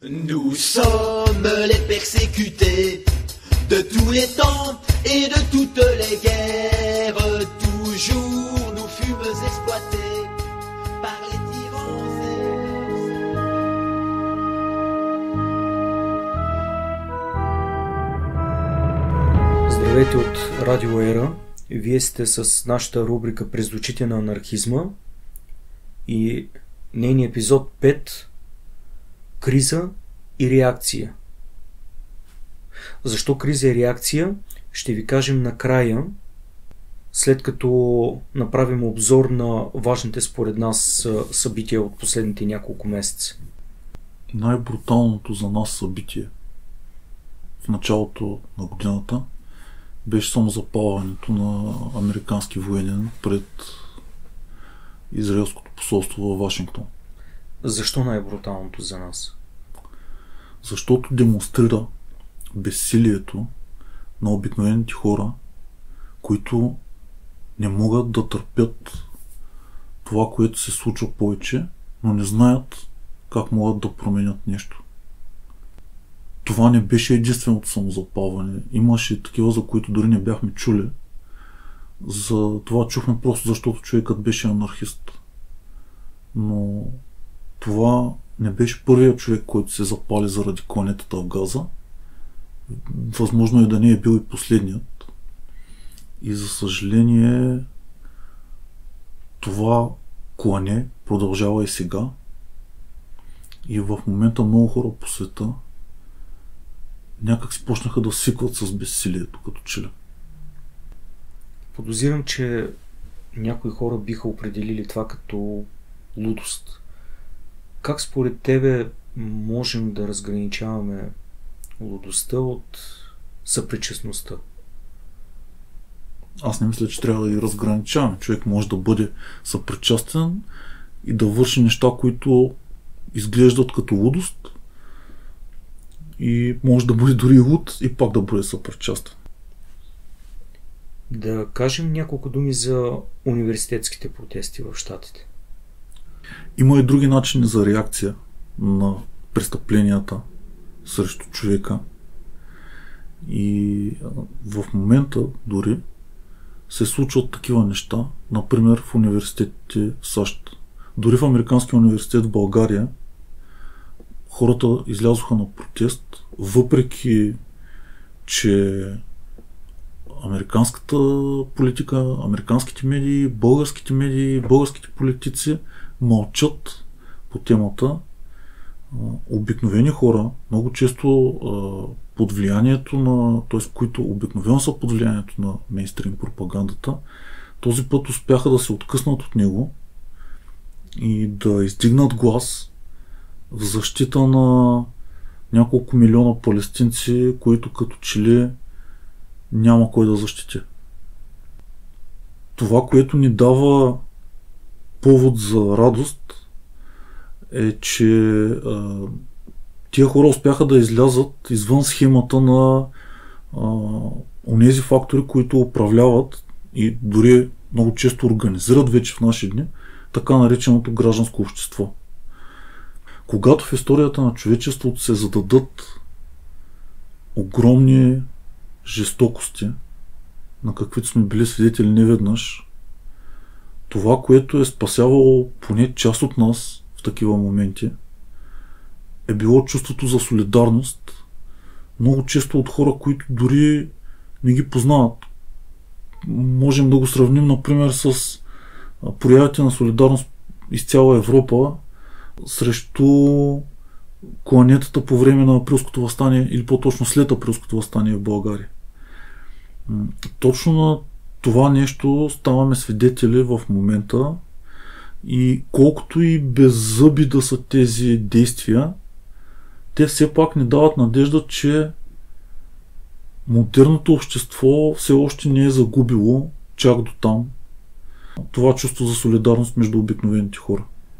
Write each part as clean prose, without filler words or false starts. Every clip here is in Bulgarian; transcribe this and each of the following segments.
Nous sommes les persécutés de tous les temps et de toutes les guerres. Toujours nous fûmes exploités par les tyrans. Здравейте от Радио Ера. Вие сте с нашата рубрика През очите на анархизма и нейният епизод 5 Криза и реакция. Защо криза и реакция? Ще ви кажем накрая, след като направим обзор на важните според нас събития от последните няколко месеца. Най-бруталното за нас събитие в началото на годината беше самозапалването на американски военен пред израелското посолство във Вашингтон. Защо най-бруталното за нас? Защото демонстрира безсилието на обикновените хора, които не могат да търпят това, което се случва повече, но не знаят как могат да променят нещо. Това не беше единственото самозапалване. Имаше такива, за които дори не бяхме чули. За това чухме просто защото човекът беше анархист. Но това не беше първият човек, който се запали заради кланетата в Газа. Възможно е да не е бил и последният. И за съжаление това клане продължава и сега. И в момента много хора по света някак си почнаха да свикват с безсилието, като че ли. Подозирам, че някои хора биха определили това като лудост. Как според тебе можем да разграничаваме лудостта от съпричастността? Аз не мисля, че трябва да ги разграничаваме. Човек може да бъде съпричастен и да върши неща, които изглеждат като лудост, и може да бъде дори луд и пак да бъде съпричастен. Да кажем няколко думи за университетските протести в Щатите. Има и други начини за реакция на престъпленията срещу човека. И в момента дори се случват такива неща, например в университетите в САЩ. Дори в Американския университет в България хората излязоха на протест, въпреки че американската политика, американските медии, българските политици мълчат по темата. Обикновени хора, много често под влиянието на, т.е. които обикновено са под влиянието на мейнстрим пропагандата, този път успяха да се откъснат от него и да издигнат глас в защита на няколко милиона палестинци, които като че ли няма кой да защити. Това, което ни дава повод за радост, е, че тия хора успяха да излязат извън схемата на онези фактори, които управляват и дори много често организират вече в наши дни така нареченото гражданско общество. Когато в историята на човечеството се зададат огромни жестокости, на каквито сме били свидетели неведнъж, това, което е спасявало поне част от нас в такива моменти, е било чувството за солидарност, много често от хора, които дори не ги познават. Можем да го сравним, например, с проявите на солидарност из цяла Европа срещу кланетата по време на Априлското въстание, или по-точно след Априлското въстание в България. Точно на това нещо ставаме свидетели в момента и колкото и беззъби да са тези действия, те все пак ни дават надежда, че модерното общество все още не е загубило чак до там това чувство за солидарност между обикновените хора.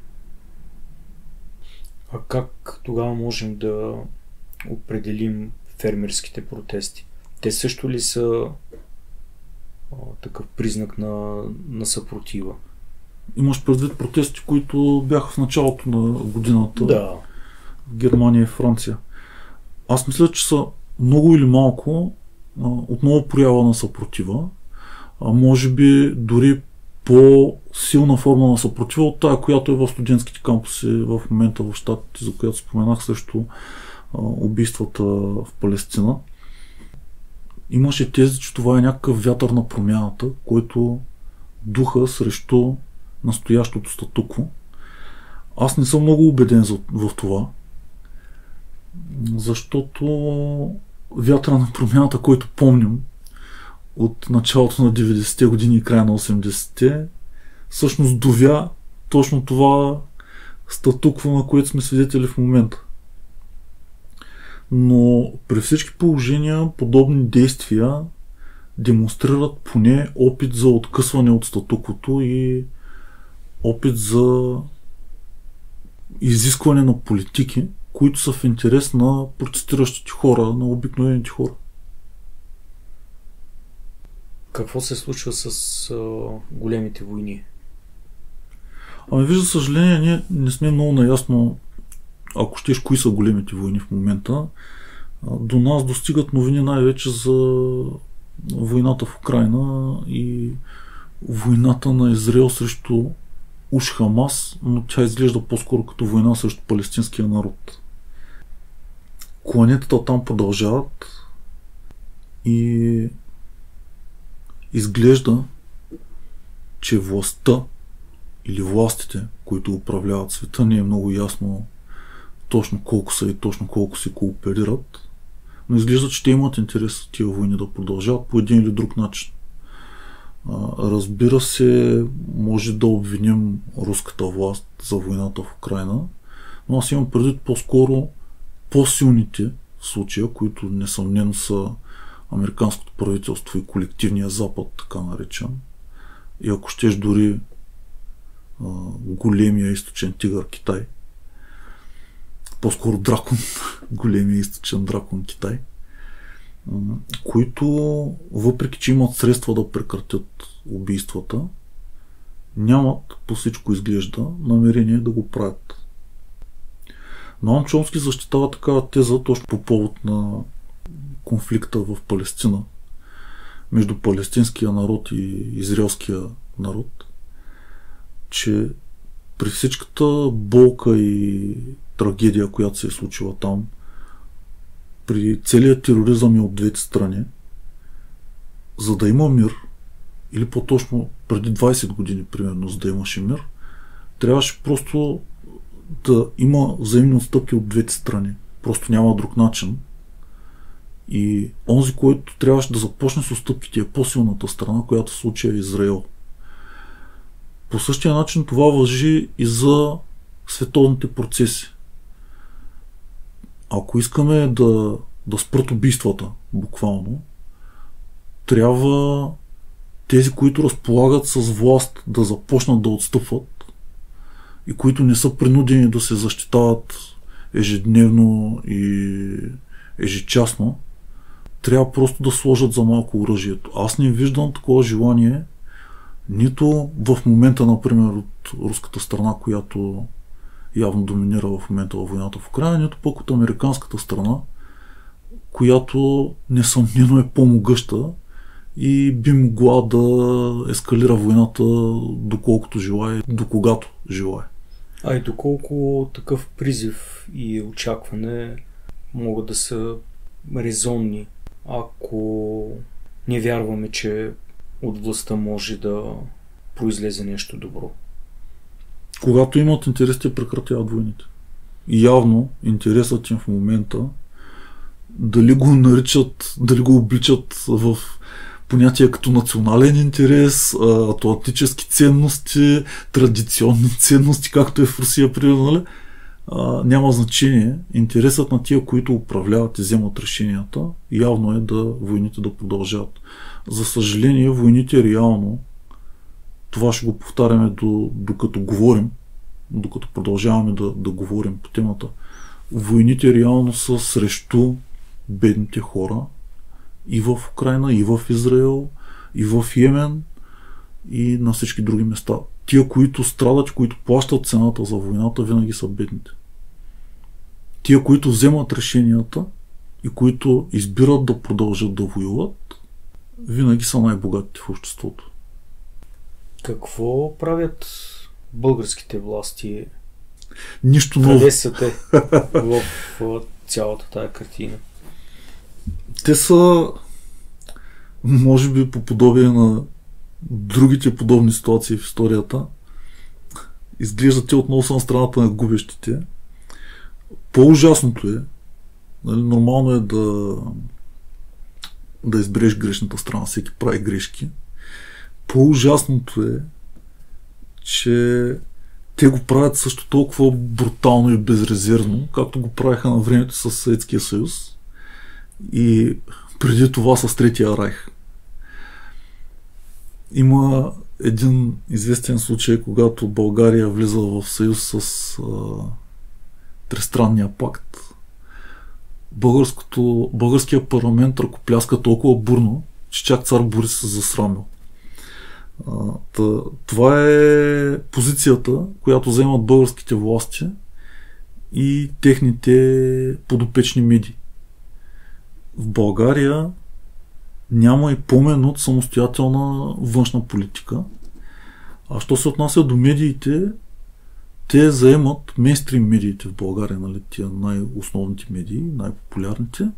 А как тогава можем да определим фермерските протести? Те също ли са такъв признак на съпротива? Имаш предвид протести, които бяха в началото на годината. Да. в Германия и Франция. Аз мисля, че са много или малко отново проява на съпротива, може би дори по-силна форма на съпротива от тая, която е в студентските кампуси в момента в щатите, за която споменах срещу убийствата в Палестина. Имаше тези, че това е някакъв вятър на промяната, който духа срещу настоящото статукво. Аз не съм много убеден в това, защото вятъра на промяната, който помним от началото на 90-те години и края на 80-те, всъщност довя точно това статукво, на което сме свидетели в момента. Но при всички положения подобни действия демонстрират поне опит за откъсване от статуквото и опит за изискване на политики, които са в интерес на протестиращите хора, на обикновените хора. Какво се случва с големите войни? Виж, за съжаление, ние не сме много наясно, ако щеш, кои са големите войни в момента. До нас достигат новини най-вече за войната в Украйна и войната на Израел срещу уж Хамас, но тя изглежда по-скоро като война срещу палестинския народ. Кланетата там продължават и изглежда, че властта или властите, които управляват света, не е много ясно точно колко са и точно колко се кооперират, но изглежда, че те имат интерес тия войни да продължават по един или друг начин. Разбира се, може да обвиним руската власт за войната в Украйна, но аз имам предвид по-скоро по-силните в случая, които несъмнено са американското правителство и колективния Запад, така наречен. И ако щеш дори големия източен тигър Китай, по-скоро дракон, големия източен дракон Китай, които, въпреки че имат средства да прекратят убийствата, нямат, по всичко изглежда, намерение да го правят. Ноам Чомски защитава такава теза точно по повод на конфликта в Палестина между палестинския народ и израелския народ, че при всичката болка и трагедия, която се е случила там, при целият тероризъм и от двете страни, за да има мир, или по-точно преди 20 години, примерно, за да имаше мир, трябваше просто да има взаимни отстъпки от двете страни. Просто няма друг начин. И онзи, който трябваше да започне с отстъпките, е по-силната страна, която в случая е Израел. По същия начин това важи и за световните процеси. Ако искаме да спрат убийствата, буквално, трябва тези, които разполагат с власт, да започнат да отстъпват и които не са принудени да се защитават ежедневно и ежечасно, трябва просто да сложат за малко оръжието. Аз не виждам такова желание нито в момента, например, от руската страна, която явно доминира в момента във войната в Украйна, нито пък от американската страна, която несъмнено е по-могъща и би могла да ескалира войната доколкото желае, до когато желае. И доколко такъв призив и очакване могат да са резонни, ако не вярваме, че от властта може да произлезе нещо добро. Когато имат интерес, те прекратяват войните. И явно интересът им в момента, дали го наричат, дали го обличат в понятия като национален интерес, атлантически ценности, традиционни ценности, както е в Русия, примерно, няма значение. Интересът на тия, които управляват и вземат решенията, явно е войните да продължават. За съжаление, войните реално, това ще го повтаряме докато говорим, докато продължаваме да говорим по темата, войните реално са срещу бедните хора и в Украйна, и в Израел, и в Йемен, и на всички други места. Тия, които страдат, които плащат цената за войната, винаги са бедните. тия, които вземат решенията и които избират да продължат да воюват, винаги са най-богатите в обществото. Какво правят българските власти? Нищо ново. Къде са те в цялата тая картина? Те са, може би, по подобие на другите подобни ситуации в историята. Изглеждат те отново са на страната на губещите. По-ужасното е, нали, нормално е да избереш грешната страна, всеки прави грешки. По-ужасното е, че те го правят също толкова брутално и безрезервно, както го правиха на времето с Съветския съюз и преди това с Третия райх. Има един известен случай, когато България влиза в съюз с Тристранния пакт. Българския парламент ръкопляска толкова бурно, че чак цар Борис се засрамил. Това е позицията, която вземат българските власти и техните подопечни медии. В България няма и помен от самостоятелна външна политика. А що се отнася до медиите, те заемат мейнстрим медиите в България, нали, тия най-основните медии, най-популярните.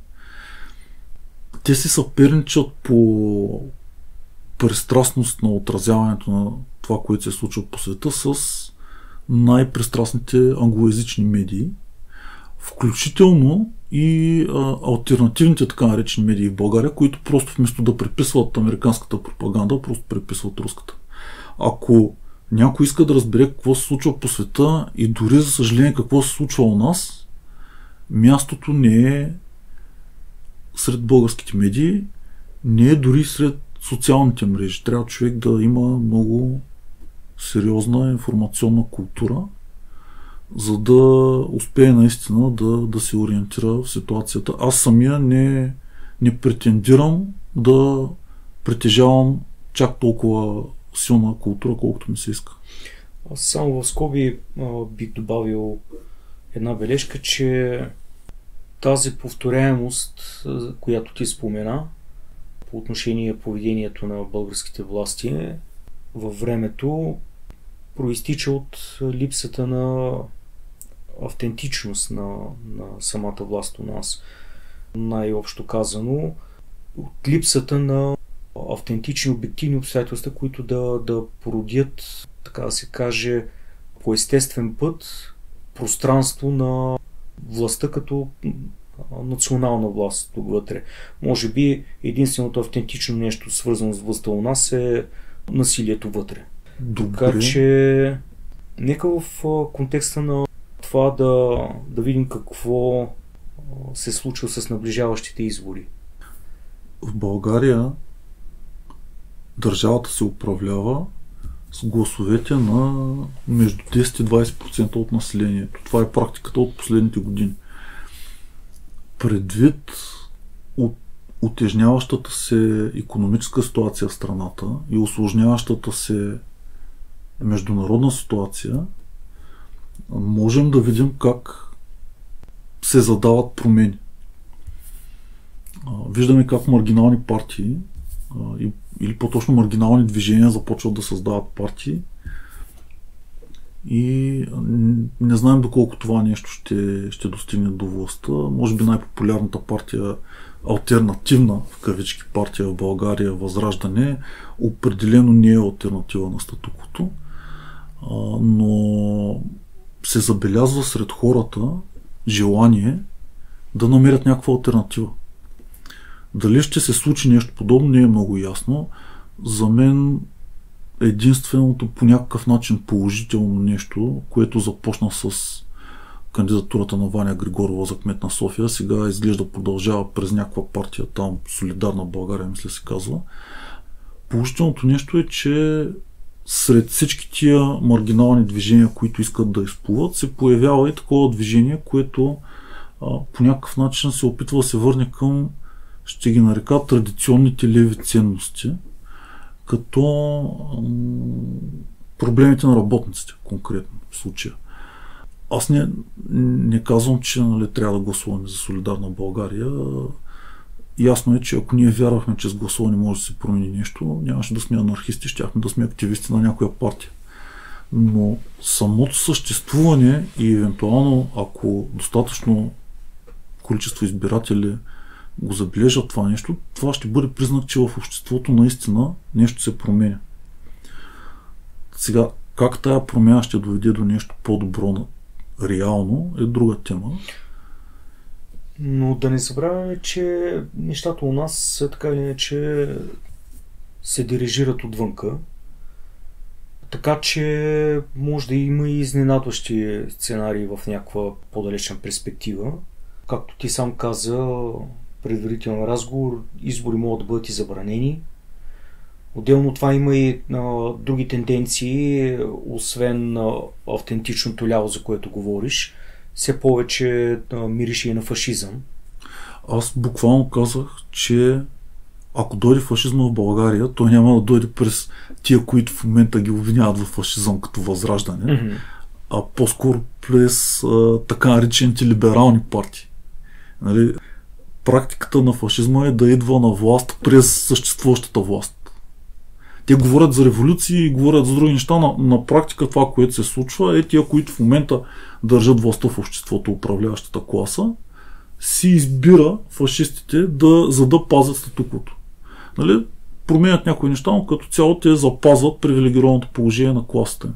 Те си съперничат по пристрастност на отразяването на това, което се случва по света с най-пристрастните англоязични медии, включително и алтернативните така наречени медии в България, които просто вместо да преписват американската пропаганда, просто преписват руската. Ако някой иска да разбере какво се случва по света и дори за съжаление какво се случва у нас, мястото не е сред българските медии, не е дори сред социалните мрежи. Трябва човек да има много сериозна информационна култура, за да успее наистина да се ориентира в ситуацията. Аз самия не претендирам да притежавам чак толкова силна култура, колкото ми се иска. Аз само в скоби бих добавил една бележка, че тази повторяемост, която ти спомена, по отношение поведението на българските власти във времето, проистича от липсата на автентичност на самата власт у нас. Най-общо казано, от липсата на автентични, обективни обстоятелства, които да породят, така да се каже, по естествен път пространство на властта като национална власт тук вътре. Може би единственото автентично нещо, свързано с властта у нас, е насилието вътре. Добре. Така че нека в контекста на това да видим какво се случва с наближаващите избори. В България държавата се управлява с гласовете на между 10 и 20% от населението. Това е практиката от последните години. Предвид от утежняващата се икономическа ситуация в страната и усложняващата се международна ситуация, можем да видим как се задават промени. Виждаме как маргинални партии или по-точно маргинални движения започват да създават партии и не знаем доколко това нещо ще достигне до властта. Може би най-популярната партия, алтернативна в кавички партия в България, Възраждане, определено не е алтернатива на статуквото, но се забелязва сред хората желание да намерят някаква алтернатива. Дали ще се случи нещо подобно, не е много ясно. За мен единственото по някакъв начин положително нещо, което започна с кандидатурата на Ваня Григорова за кмет на София, сега изглежда продължава през някаква партия там, Солидарна България, мисля се казва. Положителното нещо е, че сред всички тия маргинални движения, които искат да изплуват, се появява и такова движение, което по някакъв начин се опитва да се върне към, ще ги нарека, традиционните леви ценности, като проблемите на работниците, конкретно в случая. Аз не казвам, че нали, трябва да гласуваме за солидарна България. Ясно е, че ако ние вярвахме, че с гласуване може да се промени нещо, нямаше да сме анархисти, щяхме да сме активисти на някоя партия. Но самото съществуване и евентуално, ако достатъчно количество избиратели го забележат това нещо, това ще бъде признак, че в обществото наистина нещо се променя. Сега, как тая промяна ще доведе до нещо по-добро реално е друга тема. Но да не забравяме, че нещата у нас така или иначе се дирижират отвънка. Така че може да има и изненадващи сценарии в някаква по-далечна перспектива. Както ти сам каза, предварителен разговор, избори могат да бъдат и забранени. Отделно това има и други тенденции, освен автентичното ляво, за което говориш. Все повече мирише и на фашизъм. Аз буквално казах, че ако дойде фашизма в България, той няма да дойде през тия, които в момента ги обвиняват в фашизъм като възраждане, а по-скоро през така наречените либерални партии. Нали? Практиката на фашизма е да идва на власт през съществуващата власт. Те говорят за революции и говорят за други неща. На практика това, което се случва, е тия, които в момента държат властта в обществото, управляващата класа, си избира фашистите, за да пазят статуквото. Нали? Променят някои неща, но като цяло те запазват привилегированото положение на класата.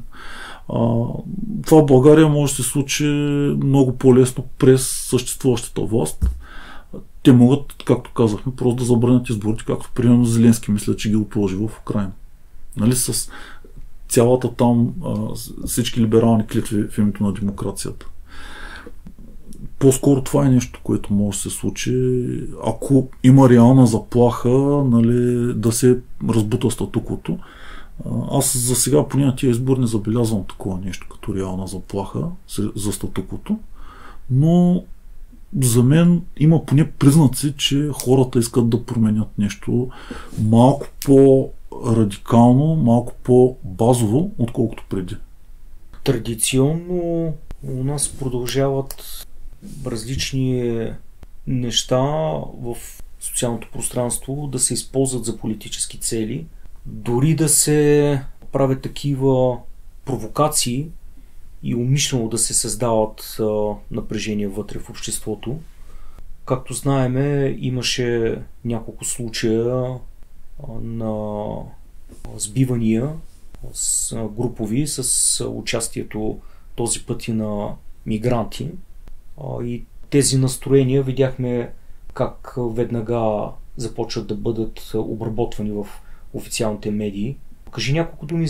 Това в България може да се случи много по-лесно през съществуващата власт. Те могат, както казахме, просто да забранят изборите, както примерно Зеленски мисля, че ги отложи в Украйна. Нали, с цялата там всички либерални клетви в името на демокрацията. По-скоро това е нещо, което може да се случи, ако има реална заплаха, нали, да се разбута статуквото. Аз за сега по тия избор не забелязвам такова нещо като реална заплаха за статуквото, но за мен има поне признаци, че хората искат да променят нещо малко по-радикално, малко по-базово, отколкото преди. Традиционно у нас продължават различни неща в социалното пространство да се използват за политически цели, дори да се правят такива провокации и умишлено да се създават напрежения вътре в обществото. Както знаеме, имаше няколко случая на сбивания групови с участието този път и на мигранти. И тези настроения видяхме как веднага започват да бъдат обработвани в официалните медии. Кажи няколко думи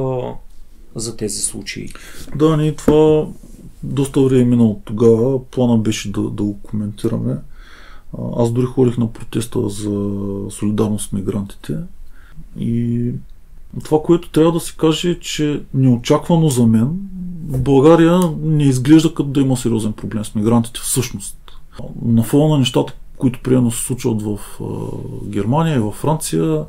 за тези случаи. Да, ние това доста време минало тогава. Плана беше да го коментираме. Аз дори ходих на протеста за солидарност с мигрантите. И това, което трябва да се каже, е, че неочаквано за мен в България не изглежда като да има сериозен проблем с мигрантите всъщност. На фона на нещата, които приемно се случват в Германия и във Франция,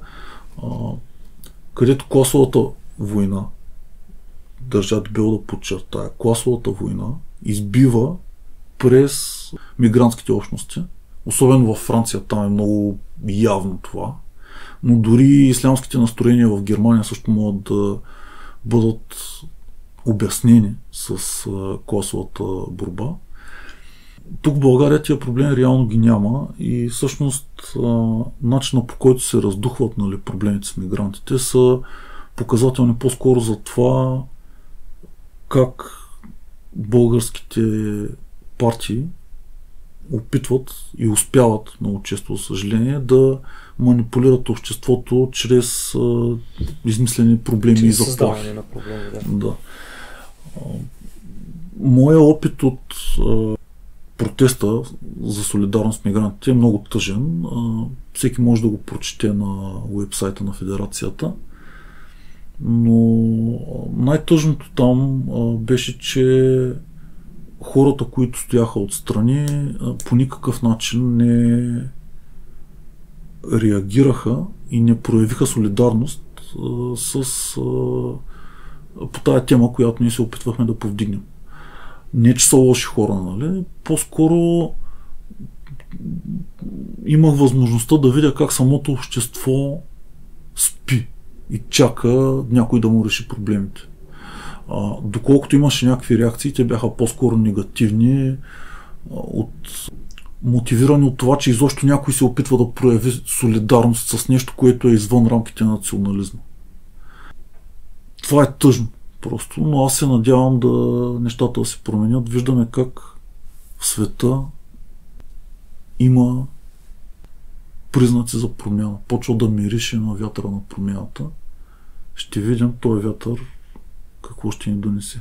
където класовата война, държа дебело да подчертая, класовата война избива през мигрантските общности. Особено във Франция, там е много явно това. Но дори ислямските настроения в Германия също могат да бъдат обяснени с класовата борба. Тук в България тия проблеми реално ги няма и всъщност начинът, по който се раздухват, нали, проблемите с мигрантите, са показателни по-скоро за това как българските партии опитват и успяват много често, за съжаление, да манипулират обществото чрез измислени проблеми и заплахи. На проблеми, да. Моя опит от протеста за солидарност с мигрантите е много тъжен. Всеки може да го прочете на уебсайта на Федерацията. Но най-тъжното там беше, че хората, които стояха отстрани, по никакъв начин не реагираха и не проявиха солидарност по тая тема, която ние се опитвахме да повдигнем. Не, че са лоши хора, нали? По-скоро имах възможността да видя как самото общество спи и чака някой да му реши проблемите. Доколкото имаше някакви реакции, те бяха по-скоро негативни, мотивирани от това, че изобщо някой се опитва да прояви солидарност с нещо, което е извън рамките на национализма. Това е тъжно просто, но аз се надявам нещата да се променят. Виждаме как в света има признаци за промяна. Почва да мирише на вятъра на промяната. Ще видим този вятър какво ще ни донесе.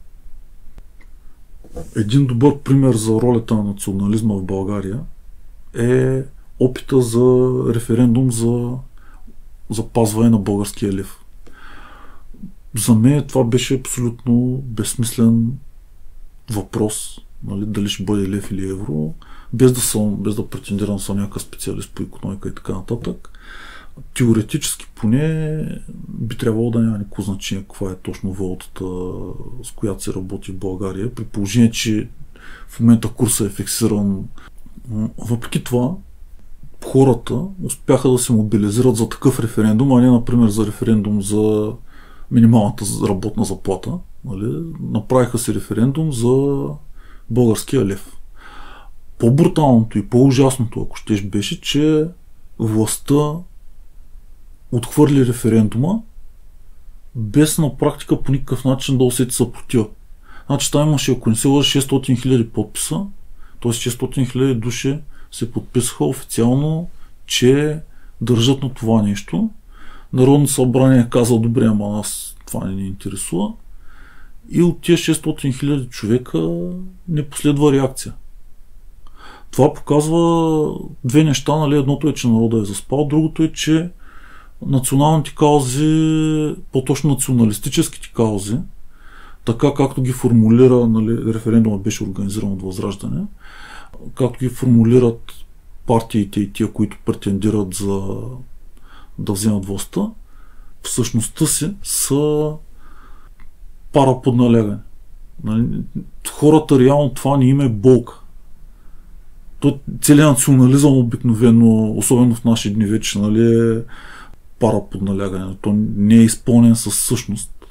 Един добър пример за ролята на национализма в България е опита за референдум за запазване на българския лев. За мен това беше абсолютно безсмислен въпрос, нали, дали ще бъде лев или евро, без да претендирам съм някакъв специалист по икономика и така нататък. Теоретически поне би трябвало да няма никакво значение каква е точно валутата, с която се работи в България, при положение, че в момента курсът е фиксиран. Въпреки това, хората успяха да се мобилизират за такъв референдум, а не, например, за референдум за минималната работна заплата. Нали? Направиха се референдум за българския лев. По-бруталното и по-ужасното, ако щеш, беше, че властта отхвърли референдума, без на практика по никакъв начин да усети съпротива. Значи там имаше, ако не се лъжа, 600 000 подписа, т.е. 600 000 души се подписаха официално, че държат на това нещо. Народното събрание каза: добре, ама нас това не ни интересува. И от тия 600 000 човека не последва реакция. Това показва две неща. Нали? Едното е, че народа е заспал, другото е, че националните каузи, по-точно националистическите каузи, така както ги формулира, нали, референдума беше организиран от Възраждане, както ги формулират партиите и тия, които претендират да вземат властта, в същността си са пара под налягане. Нали? Хората реално това не им е болка. Целият национализъм обикновено, особено в наши дни вече, нали, е пара под налягане. То не е изпълнен със същност.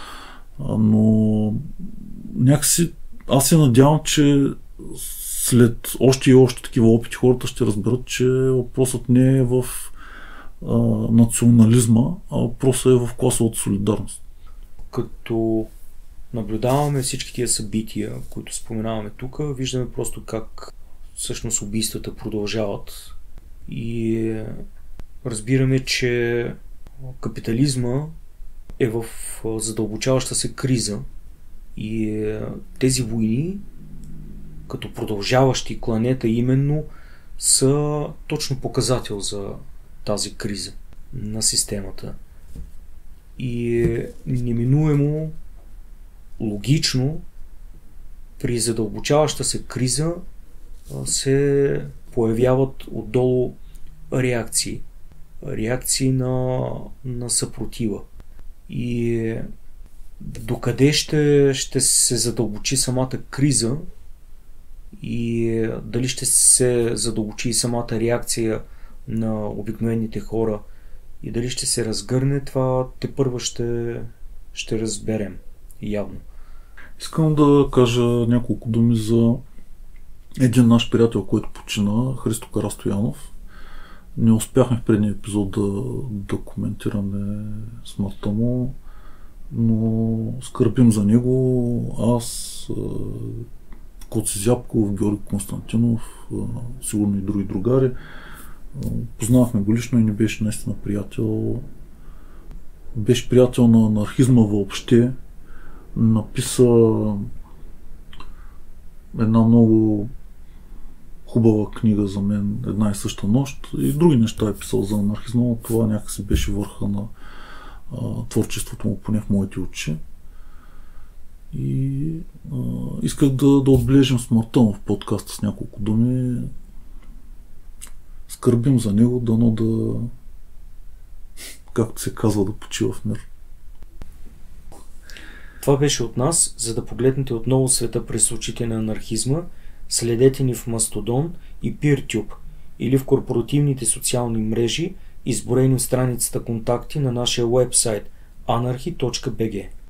Но някакси аз се надявам, че след още и още такива опити хората ще разберат, че въпросът не е в национализма, а въпросът е в класовата солидарност. Като наблюдаваме всички тия събития, които споменаваме тук, виждаме просто как всъщност убийствата продължават и разбираме, че капитализма е в задълбочаваща се криза и тези войни, като продължаващи кланета именно, са точно показател за тази криза на системата. И неминуемо, логично, при задълбочаваща се криза се появяват отдолу реакции. Реакции на съпротива. И докъде ще се задълбочи самата криза и дали ще се задълбочи и самата реакция на обикновените хора и дали ще се разгърне, това тепърва ще разберем явно. Искам да кажа няколко думи за един наш приятел, който почина, Христо Карастоянов. Не успяхме в предния епизод да коментираме смъртта му, но скърбим за него. Аз, Коци Зяпков, Георги Константинов, сигурно и други другари. Познавахме го лично и не беше наистина приятел. Беше приятел на анархизма въобще. Написа една много хубава книга за мен, Една и съща нощ, и други неща е писал за анархизма, но това някакси беше върха на творчеството му, поне в моите очи. И исках да отбележим смъртта му в подкаста с няколко думи. Скърбим за него, дано да, както се казва, да почива в мир. Това беше от нас. За да погледнете отново света през очите на анархизма, следете ни в Mastodon и PeerTube или в корпоративните социални мрежи, изброени в страницата контакти на нашия уебсайт anarchy.bg.